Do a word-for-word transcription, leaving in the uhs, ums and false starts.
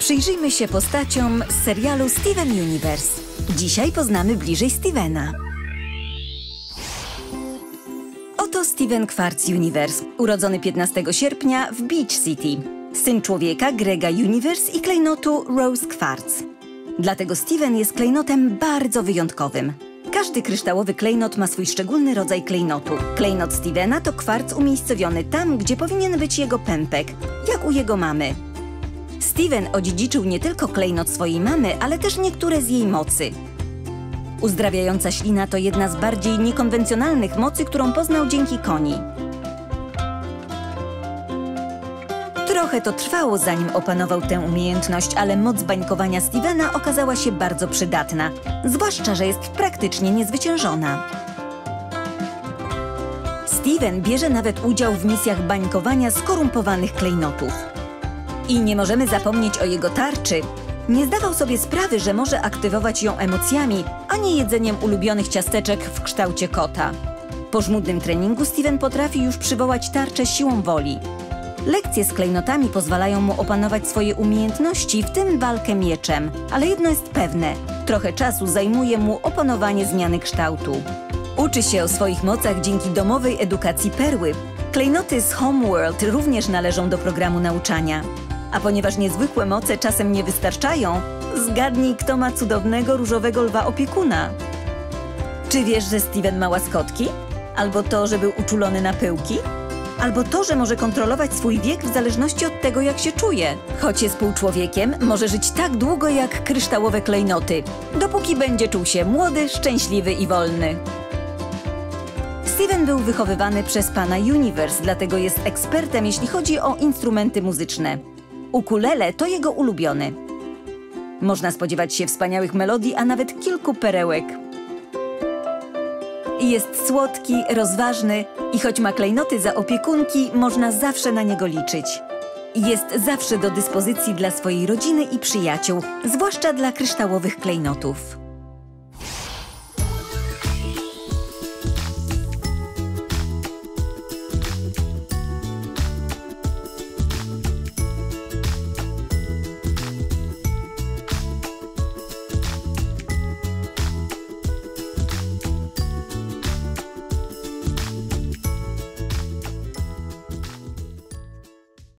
Przyjrzyjmy się postaciom z serialu Steven Universe. Dzisiaj poznamy bliżej Stevena. Oto Steven Quartz Universe, urodzony piętnastego sierpnia w Beach City. Syn człowieka Grega Universe i klejnotu Rose Quartz. Dlatego Steven jest klejnotem bardzo wyjątkowym. Każdy kryształowy klejnot ma swój szczególny rodzaj klejnotu. Klejnot Stevena to kwarc umiejscowiony tam, gdzie powinien być jego pępek, jak u jego mamy. Steven odziedziczył nie tylko klejnot swojej mamy, ale też niektóre z jej mocy. Uzdrawiająca ślina to jedna z bardziej niekonwencjonalnych mocy, którą poznał dzięki koni. Trochę to trwało, zanim opanował tę umiejętność, ale moc bańkowania Stevena okazała się bardzo przydatna, zwłaszcza że jest praktycznie niezwyciężona. Steven bierze nawet udział w misjach bańkowania skorumpowanych klejnotów. I nie możemy zapomnieć o jego tarczy. Nie zdawał sobie sprawy, że może aktywować ją emocjami, a nie jedzeniem ulubionych ciasteczek w kształcie kota. Po żmudnym treningu Steven potrafi już przywołać tarczę siłą woli. Lekcje z klejnotami pozwalają mu opanować swoje umiejętności, w tym walkę mieczem. Ale jedno jest pewne, trochę czasu zajmuje mu opanowanie zmiany kształtu. Uczy się o swoich mocach dzięki domowej edukacji Perły. Klejnoty z Homeworld również należą do programu nauczania. A ponieważ niezwykłe moce czasem nie wystarczają, zgadnij, kto ma cudownego różowego lwa opiekuna. Czy wiesz, że Steven ma łaskotki? Albo to, że był uczulony na pyłki? Albo to, że może kontrolować swój wiek w zależności od tego, jak się czuje. Choć jest półczłowiekiem, może żyć tak długo jak kryształowe klejnoty, dopóki będzie czuł się młody, szczęśliwy i wolny. Steven był wychowywany przez pana Universe, dlatego jest ekspertem, jeśli chodzi o instrumenty muzyczne. Ukulele to jego ulubiony. Można spodziewać się wspaniałych melodii, a nawet kilku perełek. Jest słodki, rozważny i choć ma klejnoty za opiekunki, można zawsze na niego liczyć. Jest zawsze do dyspozycji dla swojej rodziny i przyjaciół, zwłaszcza dla kryształowych klejnotów.